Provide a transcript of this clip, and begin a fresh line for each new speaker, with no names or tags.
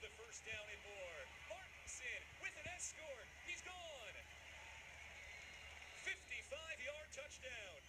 the first down and more. Martinsen with an escort. He's gone. 55-yard touchdown.